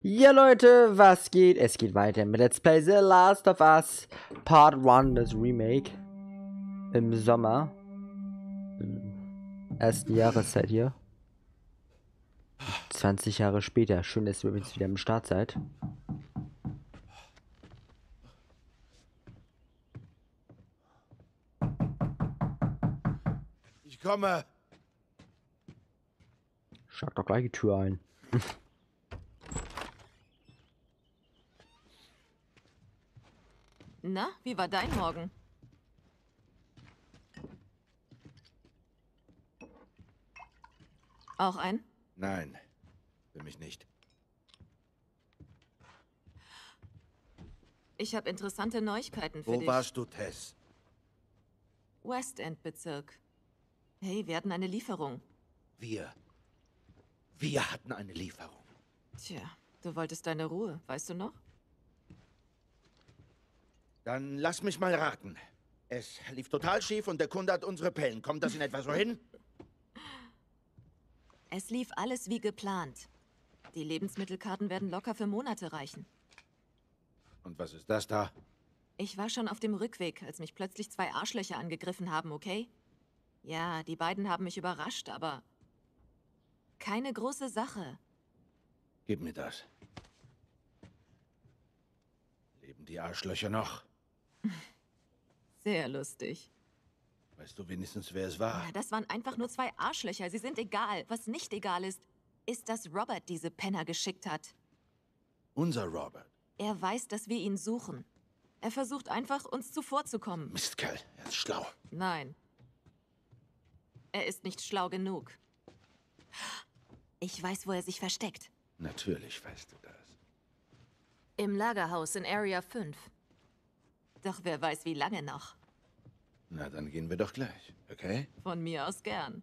Ja Leute, was geht? Es geht weiter mit Let's Play The Last of Us Part 1, das Remake. Im Sommer. Ersten Jahreszeit hier. 20 Jahre später. Schön, dass ihr jetzt wieder am Start seid. Ich komme. Schlag doch gleich die Tür ein. Na, wie war dein Morgen? Auch ein? Nein, für mich nicht. Ich habe interessante Neuigkeiten für Wo dich. warst du, Tess? West End Bezirk. Hey, wir hatten eine Lieferung. Wir hatten eine Lieferung. Tja, du wolltest deine Ruhe, weißt du noch? Dann lass mich mal raten. Es lief total schief und der Kunde hat unsere Pellen. Kommt das in etwa so hin? Es lief alles wie geplant. Die Lebensmittelkarten werden locker für Monate reichen. Und was ist das da? Ich war schon auf dem Rückweg, als mich plötzlich zwei Arschlöcher angegriffen haben, okay? Ja, die beiden haben mich überrascht, aber keine große Sache. Gib mir das. Leben die Arschlöcher noch? Sehr lustig. Weißt du wenigstens, wer es war? Ja, das waren einfach nur zwei Arschlöcher. Sie sind egal. Was nicht egal ist, dass Robert diese Penner geschickt hat. Unser Robert. Er weiß, dass wir ihn suchen. Er versucht einfach, uns zuvorzukommen. Mistkerl, er ist schlau. Nein. Er ist nicht schlau genug. Ich weiß, wo er sich versteckt. Natürlich weißt du das. Im Lagerhaus in Area 5. Doch wer weiß, wie lange noch. Na, dann gehen wir doch gleich, okay? Von mir aus gern.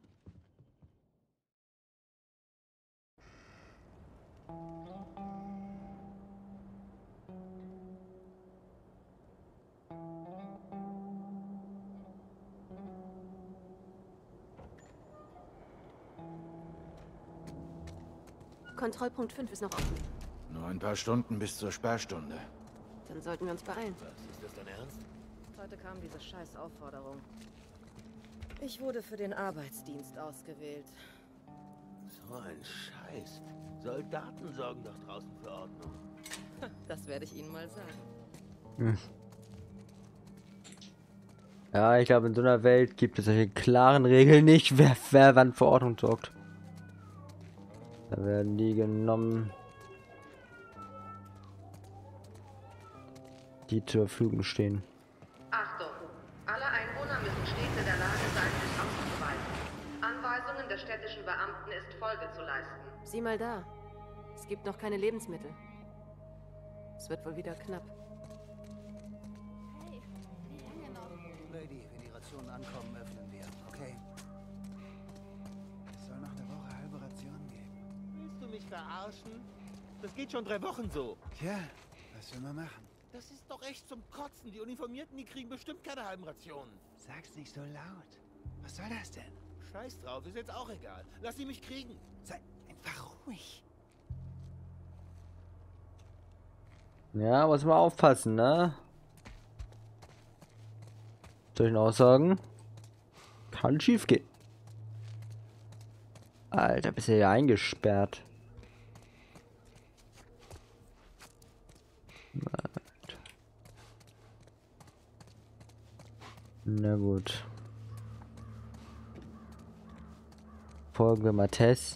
Kontrollpunkt 5 ist noch offen. Nur ein paar Stunden bis zur Sperrstunde. Dann sollten wir uns beeilen. Was, ist das dein Ernst? Heute kam diese scheiß Aufforderung. Ich wurde für den Arbeitsdienst ausgewählt. So ein Scheiß. Soldaten sorgen doch draußen für Ordnung. Das werde ich Ihnen mal sagen. Ja, ich glaube, in so einer Welt gibt es solche klaren Regeln nicht, wer wann für Ordnung sorgt. Da werden die genommen, die zur Verfügung stehen. Achtung! Alle Einwohner müssen stets in der Lage sein, sich auszuweisen. Anweisungen der städtischen Beamten ist Folge zu leisten. Sieh mal da. Es gibt noch keine Lebensmittel. Es wird wohl wieder knapp. Lady, wenn die Rationen ankommen, öffnen wir, okay? Es soll noch eine Woche halbe Rationen geben. Willst du mich verarschen? Das geht schon 3 Wochen so. Tja, was will man machen? Das ist doch echt zum Kotzen. Die Uniformierten, die kriegen bestimmt keine halben Rationen. Sag's nicht so laut. Was soll das denn? Scheiß drauf, ist jetzt auch egal. Lass sie mich kriegen. Sei einfach ruhig. Ja, muss man aufpassen, ne? Solchen Aussagen kann schief gehen. Alter, bist du ja eingesperrt. Na gut. Folgen wir mal Tess.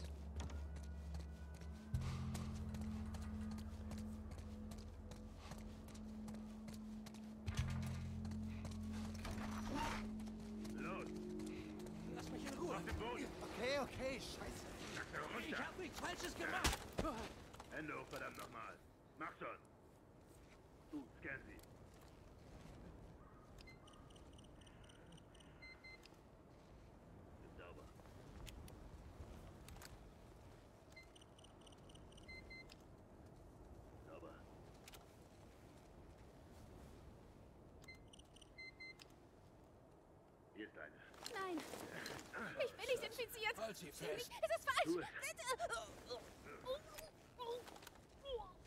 Okay, scheiße. Ich hab nichts Falsches gemacht. Hände hoch, verdammt nochmal. Mach schon. Du, scan sie. Ist sauber. Sauber. Hier ist eine. Nein! Ich bin nicht infiziert! Halt sie fest. Es ist falsch! Tu es. Bitte!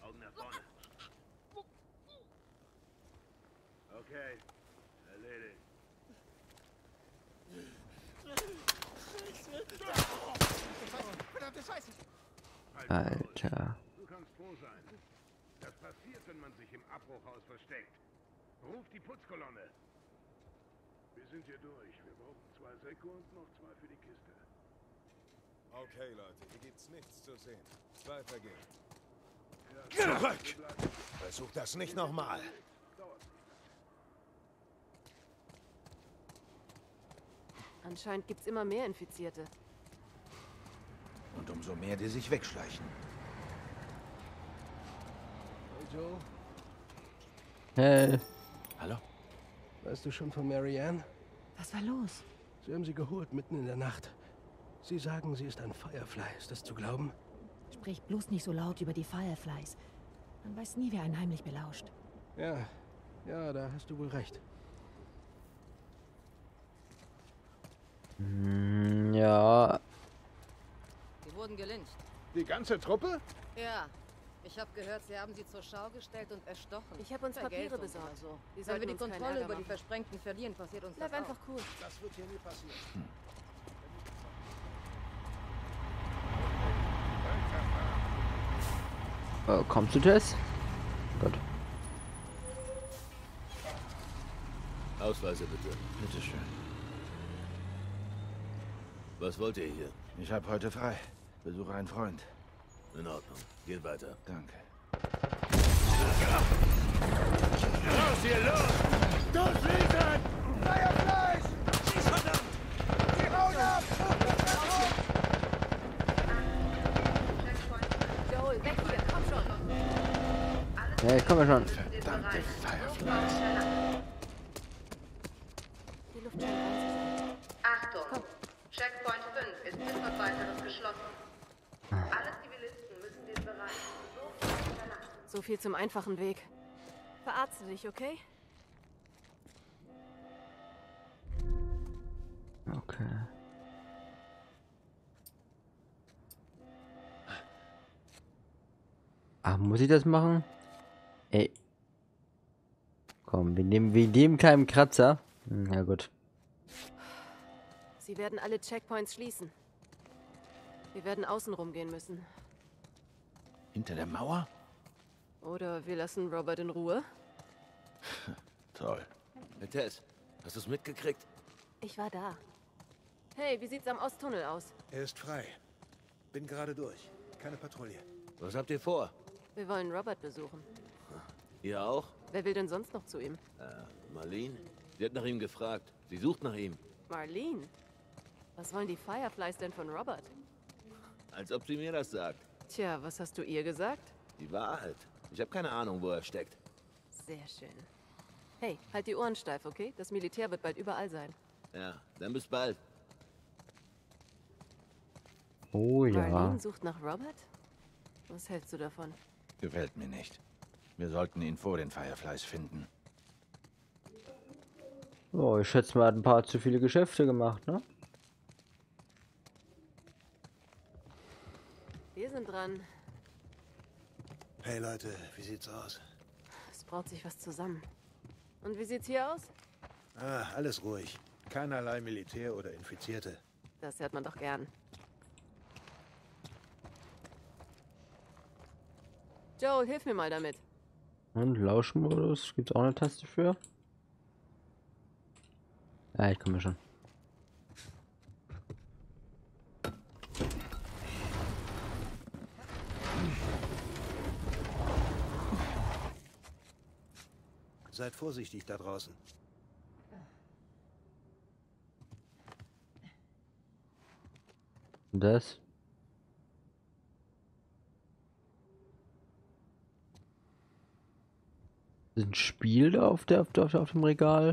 Okay. Erledigt. Verdammte Scheiße! Alter. Du kannst froh sein. Das passiert, wenn man sich im Abbruchhaus versteckt. Ruf die Putzkolonne. Wir sind hier durch. Wir brauchen 2 Säcke und noch 2 für die Kiste. Okay, Leute, hier gibt's nichts zu sehen. 2 vergehen. Zurück! Versuch das nicht nochmal. Anscheinend gibt's immer mehr Infizierte. Und umso mehr, die sich wegschleichen. Hey Joe, Hey. Hallo? weißt du schon von Marianne? Was war los? Sie haben sie geholt mitten in der Nacht. Sie sagen, sie ist ein Firefly. Ist das zu glauben? Sprich bloß nicht so laut über die Fireflies. Man weiß nie, wer einen heimlich belauscht. Ja, da hast du wohl recht. Ja. Sie wurden gelyncht. Die ganze Truppe? Ja. Ich habe gehört, sie haben sie zur Schau gestellt und erstochen. Ich habe uns Papiere Vergeltung besorgt. oder so. Wenn wir die Kontrolle über die Versprengten verlieren, passiert uns das Bleib einfach auch. cool. Das wird hier nie passieren. Kommst du, Tess? Gut. Ausweise bitte. Bitteschön. Was wollt ihr hier? Ich habe heute frei. Besuche einen Freund. In Ordnung. Geht weiter. Danke. Los hier, los! Durchliefern! Fireflies! Sie verdammt! Sie hauen ab! Joel, weg hier, komm schon. Ja, ich komme schon. Verdammte Fireflies. Die Luft scheint rein zu sein. Achtung! Checkpoint 5 ist bis auf weiteres geschlossen. Alle Zivilisten müssen den Bereich sofort verlassen. So viel zum einfachen Weg. Verarzte dich, okay? Okay. Ach, muss ich das machen? Ey. Komm, wir nehmen keinen Kratzer. Ja gut. Sie werden alle Checkpoints schließen. Wir werden außen rumgehen müssen. Hinter der Mauer? Oder wir lassen Robert in Ruhe. Toll. Hey Tess, hast du es mitgekriegt? Ich war da. Hey, wie sieht's am Osttunnel aus? Er ist frei. Bin gerade durch. Keine Patrouille. Was habt ihr vor? Wir wollen Robert besuchen. Ihr auch? Wer will denn sonst noch zu ihm? Marlene? Sie hat nach ihm gefragt. Sie sucht nach ihm. Marlene? Was wollen die Fireflies denn von Robert? Als ob sie mir das sagt. Tja, was hast du ihr gesagt? Die Wahrheit. Ich habe keine Ahnung, wo er steckt. Sehr schön. Hey, halt die Ohren steif, okay? Das Militär wird bald überall sein. Ja, dann bis bald. Oh ja. Marlene sucht nach Robert? Was hältst du davon? Gefällt mir nicht. Wir sollten ihn vor den Fireflies finden. Oh, ich schätze mal, er hat ein paar zu viele Geschäfte gemacht, ne? Wir sind dran. Hey Leute, wie sieht's aus? Es braut sich was zusammen. Und wie sieht's hier aus? Alles ruhig. Keinerlei Militär oder Infizierte. Das hört man doch gern. Joel, hilf mir mal damit. Und Lauschmodus, gibt's auch eine Taste für? Ja, ich komme schon. Seid vorsichtig da draußen. Und das? Ist ein Spiel da auf dem Regal?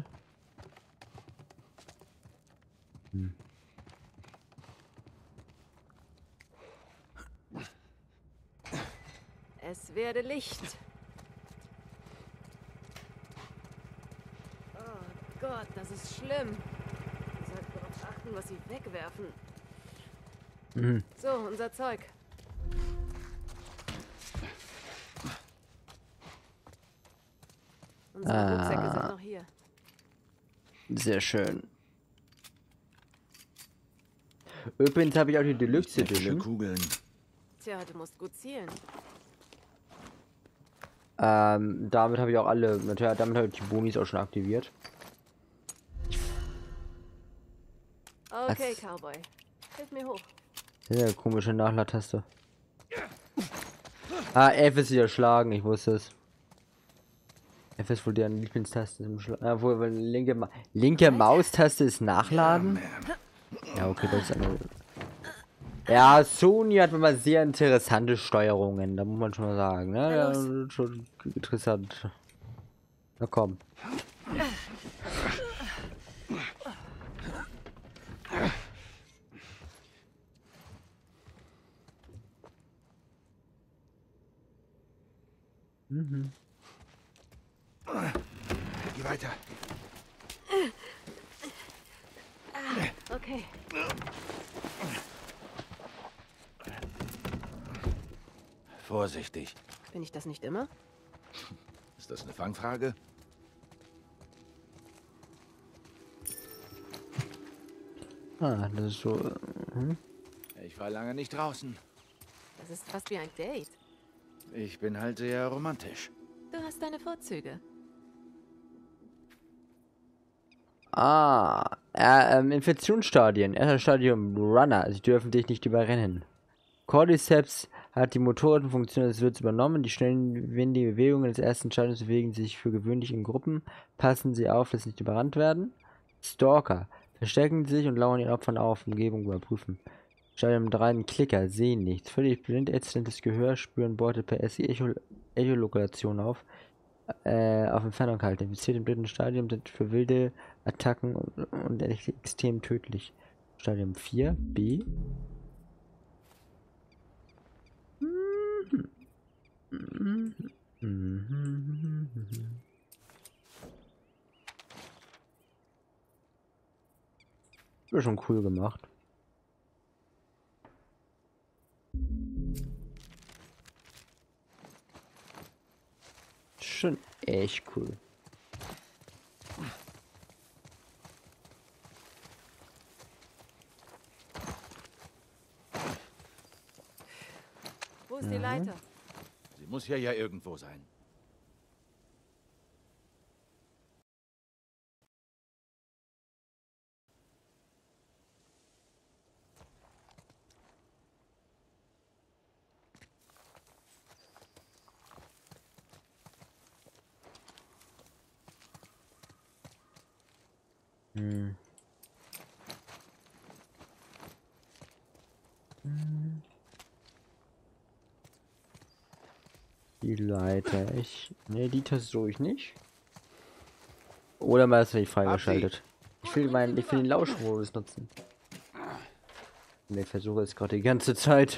Es werde Licht. Oh Gott, das ist schlimm. Wir sollten darauf achten, was sie wegwerfen. So, unser Zeug. Unsere Rucksäcke sind noch hier. Sehr schön. Übrigens habe ich auch die Deluxe Edition. Kugeln. Tja, du musst gut zielen. Damit habe ich auch alle, damit habe ich die Bonis auch schon aktiviert. Okay, Cowboy. Hilf mir hoch. Sehr komische Nachladtaste. Ah, F ist wieder schlagen, ich wusste es. F ist wohl deren Lieblingstaste im Schlag. Wohl linke Maustaste ist Nachladen. Ja, okay, das ist eine. Ja, Sony hat immer sehr interessante Steuerungen, da muss man schon mal sagen, ne? Ja, schon interessant. Na komm. Mhm. Geh weiter. Okay. Vorsichtig. Bin ich das nicht immer? Ist das eine Fangfrage? Ah, das ist so. Ich war lange nicht draußen. Das ist fast wie ein Date. Ich bin halt sehr romantisch. Du hast deine Vorzüge. Infektionsstadien. Erster Stadium Runner. Sie dürfen dich nicht überrennen. Cordyceps hat die Motorenfunktion des Wirts übernommen. Die schnellen, windigen Bewegungen des ersten Stadiums bewegen sich für gewöhnlich in Gruppen. Passen sie auf, dass sie nicht überrannt werden. Stalker. Verstecken sich und lauern ihren Opfern auf. Umgebung überprüfen. Stadium 3 ein Klicker. Sehen nichts. Völlig blind, exzellentes Gehör. Spüren Beute per Echolokation auf. Auf Entfernung halten. Infiziert im dritten Stadium sind für wilde Attacken und extrem tödlich. Stadium 4. B. War schon cool gemacht. Schon echt cool. Wo ist die Leiter? Sie muss ja irgendwo sein. Die Leiter. Ne, die versuche ich nicht. Oder mal ist nicht freigeschaltet. Ich will den Lauschmodus nutzen. Ne, ich versuche es gerade die ganze Zeit.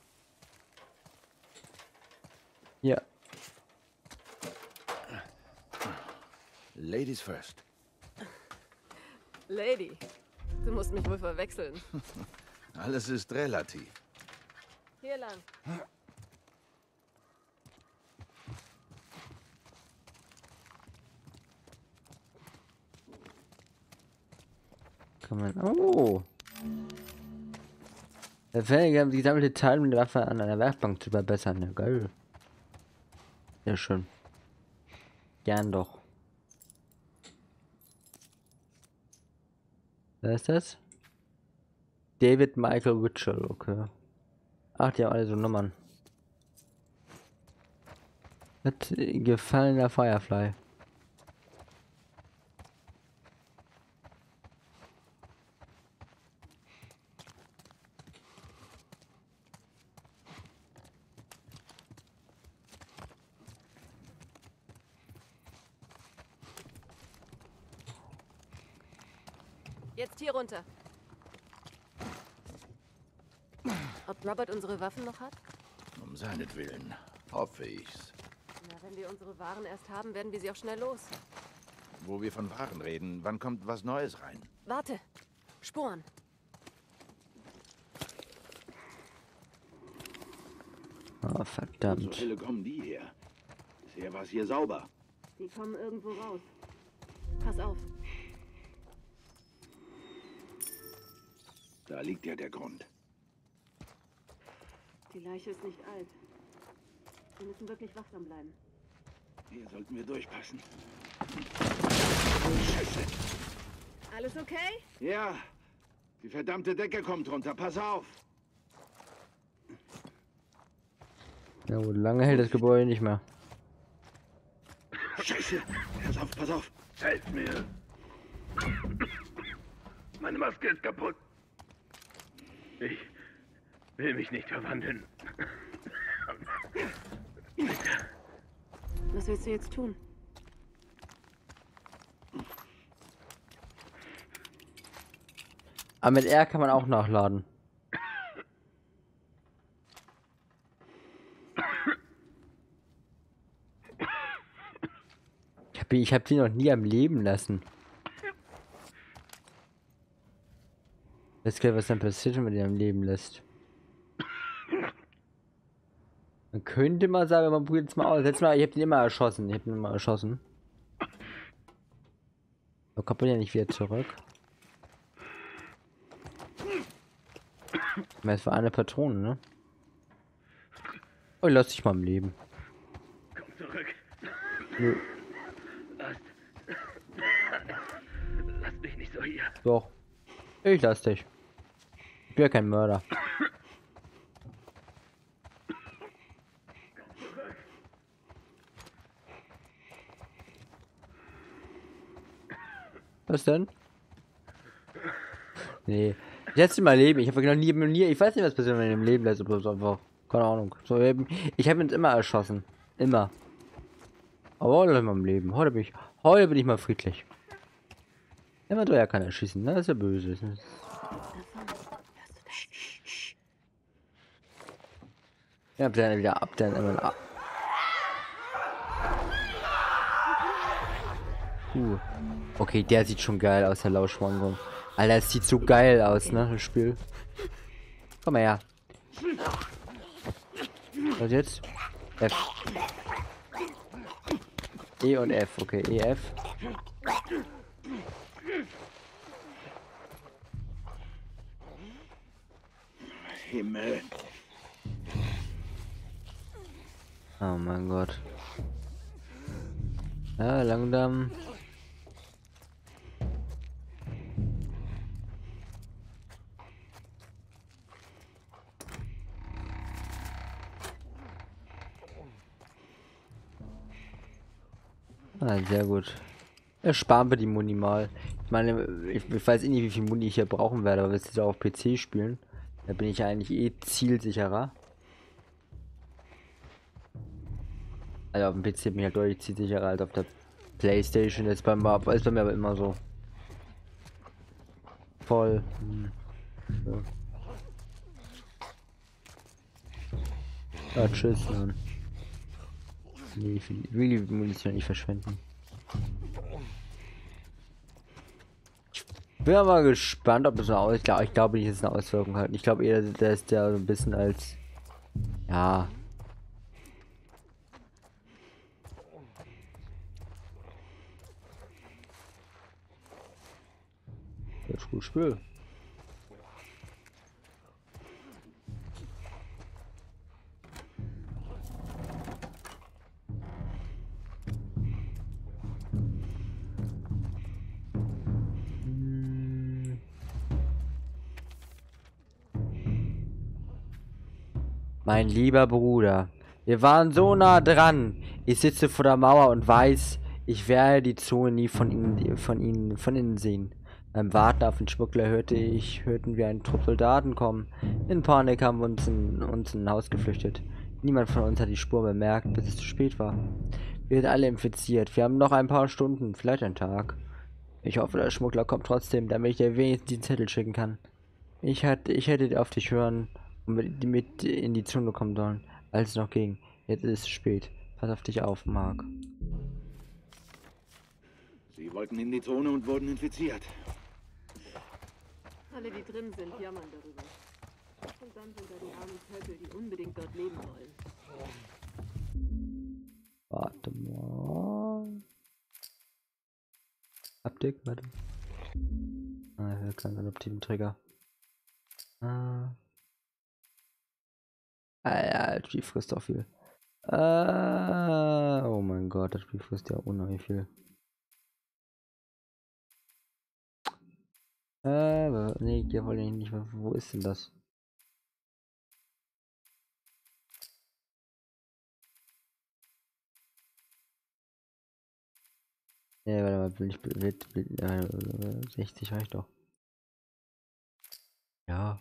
Ja. Ladies first. Lady. Du musst mich wohl verwechseln. Alles ist relativ. Hier lang. Kann man. Oh! Der Fähige haben die gesammelte Teilung der Waffe an einer Werkbank zu verbessern. Ja, geil. Sehr schön. Gern doch. Wer ist das? David Michael Mitchell, okay. Ach, die haben alle so Nummern. Hat gefallener Firefly. Jetzt hier runter. Ob Robert unsere Waffen noch hat? Um seinetwillen hoffe ich's. Na, wenn wir unsere Waren erst haben, werden wir sie auch schnell los. Wo wir von Waren reden, wann kommt was Neues rein? Warte. Sporen. Oh, verdammt. Wo zur Hölle kommen die her? Bisher war es hier sauber. Die kommen irgendwo raus. Pass auf. Da liegt ja der Grund. Die Leiche ist nicht alt. Wir müssen wirklich wachsam bleiben. Hier sollten wir durchpassen. Scheiße. Alles okay? Ja, die verdammte Decke kommt runter. Pass auf. Ja gut, lange hält das Gebäude nicht mehr. Scheiße. Pass auf. Helf mir. Meine Maske ist kaputt. Ich will mich nicht verwandeln. Was willst du jetzt tun? Aber mit R kann man auch nachladen. Ich hab die noch nie am Leben lassen. Weiß gar nicht, was dann passiert, wenn man die am Leben lässt. Man könnte mal sagen, man probiert es mal aus. Letztes Mal, ich hab den immer erschossen. Da kommt man ja nicht wieder zurück. Das war eine Patrone, ne? Oh, lass dich mal am Leben. Komm zurück. Nö. Lass mich nicht so hier. Doch. Ich lass dich. Ich bin ja kein Mörder. Was denn? Nee. Ich lasse mal leben. Ich habe noch nie. Ich weiß nicht, was passiert, wenn man im Leben lässt. Oder so einfach. Keine Ahnung. So eben. Ich habe uns immer erschossen. Immer. Aber heute in meinem Leben. Heute bin ich mal friedlich. Immer ja kann er schießen, ne? Das ist ja böse. Ja, dann wieder ab, dann immer ab. Okay, der sieht schon geil aus, der Lauschwango. Alter, es sieht so geil aus, ne, das Spiel. Komm mal her. Was jetzt? F. E und F, okay, E, F. Himmel. Oh mein Gott. Ja, langsam. Ah, sehr gut. Sparen wir die Muni mal. Ich meine, ich weiß eh nicht, wie viel Muni ich hier brauchen werde, aber wir jetzt auch auf PC spielen. Da bin ich eigentlich eh zielsicherer. Also auf dem PC bin ich halt deutlich zielsicherer als auf der PlayStation. Ist bei mir aber immer so. Voll. So. Ja, tschüss, Mann. Nee, ich will die Munition nicht verschwenden. Ich bin aber gespannt, ob es eine ich glaube nicht, dass es eine Auswirkung hat. Ich glaube eher, dass der so ein bisschen als... Ja. Das ist gut Spiel. Mein lieber Bruder, wir waren so nah dran. Ich sitze vor der Mauer und weiß, ich werde die Zone nie von innen sehen. Beim Warten auf den Schmuggler hörten wir einen Trupp Soldaten kommen. In Panik haben wir uns in ein Haus geflüchtet. Niemand von uns hat die Spur bemerkt, bis es zu spät war. Wir sind alle infiziert. Wir haben noch ein paar Stunden, vielleicht einen Tag. Ich hoffe, der Schmuggler kommt trotzdem, damit ich dir wenigstens den Zettel schicken kann. Ich hätte auf dich hören und mit in die Zone kommen sollen, als es noch ging. Jetzt ist es spät. Pass auf dich auf, Mark. Sie wollten in die Zone und wurden infiziert. Alle, die drin sind, jammern darüber. Und dann sind da die armen Vögel, die unbedingt dort leben wollen. Warte mal. Update, warte. Ah, hier kann ein adaptiven Trigger. Ja, das Spiel frisst auch viel. Oh mein Gott, das Spiel frisst ja unheimlich viel. Nee, hier wollte ich nicht mehr. Wo ist denn das? Nee, warte mal, 60 reicht doch. Ja.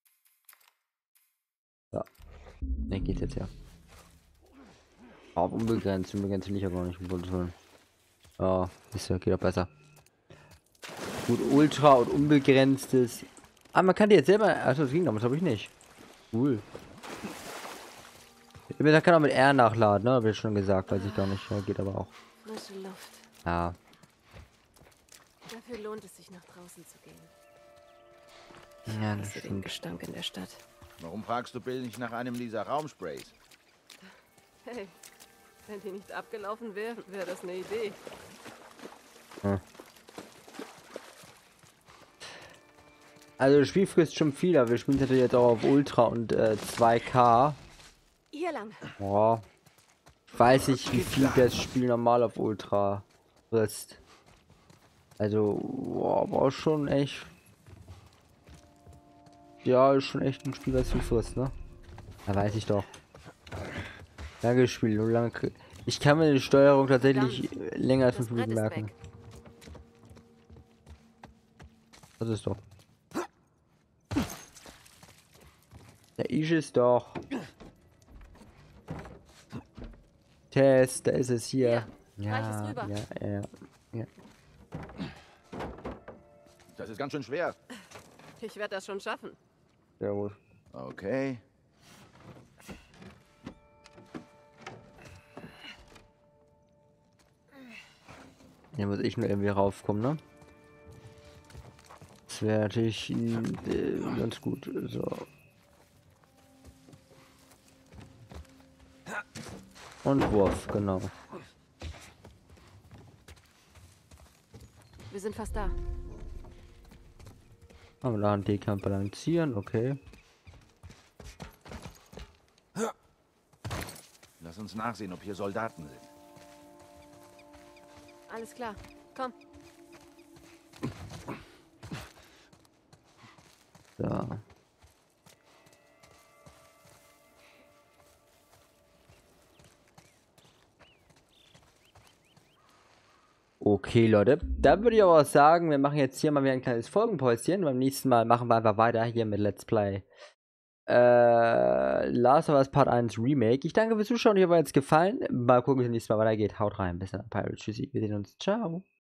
Ja. Ne, geht jetzt ja. Auf unbegrenzt will ich ja gar nicht, um Gottes Willen. Ja, ist ja, geht doch besser. Gut, Ultra und unbegrenztes. Ah, man kann die jetzt selber. Also das ging damals, glaube ich nicht. Cool. Da kann auch mit R nachladen, ne? Hab ich schon gesagt, weiß ich gar nicht. Ja, geht aber auch. Frische Luft. Ja. Dafür lohnt es sich, nach draußen zu gehen. Ja, das Den stimmt. Gestank in der Stadt. Warum fragst du Bill nicht nach einem dieser Raumsprays? Hey, wenn die nicht abgelaufen wäre, wäre das eine Idee. Hm. Also das Spiel frisst schon viel, aber wir spielen natürlich jetzt auch auf Ultra und 2K. Hier lang. Boah. Ich weiß nicht, wie viel das Spiel normal auf Ultra frisst. Also, boah, war schon echt. Ja, ist schon echt ein Spiel, was viel frisst, ne? Da weiß ich doch. Lange gespielt, nur lange. Ich kann mir die Steuerung tatsächlich länger als 5 Minuten merken. Das ist doch. Da ist es doch. Test, da ist es hier. Ja, ja. Das ist ganz schön schwer. Ich werde das schon schaffen. Sehr gut. Okay. Hier muss ich nur irgendwie raufkommen, ne? Das wäre natürlich ganz gut. So. Und Wurf, genau. Wir sind fast da. Aber da die kann balancieren, okay. Lass uns nachsehen, ob hier Soldaten sind. Alles klar. Komm. So. Okay, Leute, da würde ich aber auch sagen, wir machen jetzt hier mal wieder ein kleines Folgenpäuschen. Beim nächsten Mal machen wir einfach weiter hier mit Let's Play Last of Us Part 1 Remake. Ich danke fürs Zuschauen, ich hoffe, es hat gefallen. Mal gucken, wie es nächstes Mal weitergeht. Haut rein, bis dann, Pirate, tschüssi, wir sehen uns, ciao.